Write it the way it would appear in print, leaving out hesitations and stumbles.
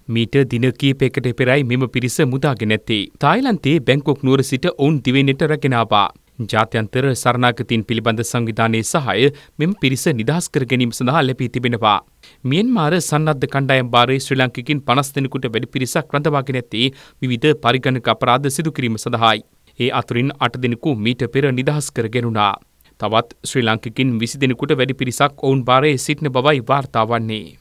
මීට දින කීපයකට පෙරයි මෙම පිරිස මුදාගෙන ඇත්තේ. තායිලන්තයේ බැංකොක් නුවර සිට ඔවුන් දිවයිනට රැගෙන ආවා. ජාත්‍යන්තර සරණාගතීන් පිළිබඳ සංවිධානයේ සහාය මෙම පිරිස නිදහස් කර ගැනීම සඳහා ලැබී තිබෙනවා. මියන්මාර සන්නද්ධ කණ්ඩායම් භාරයේ ශ්‍රී ලාංකිකයින් 50 දෙනෙකුට වැඩි පිරිසක් රඳවාගෙන ඇත්තේ විවිධ පරිගණක අපරාධ සිදු කිරීම සඳහායි. ඒ අතුරින් 8 දෙනෙකු මීට පෙර නිදහස් කර ගැනුණා. තවත් ශ්‍රී ලාංකිකයින් 20 දෙනෙකුට වැඩි පිරිසක් ඔවුන් භාරයේ සිටින බවයි වාර්තා වන්නේ.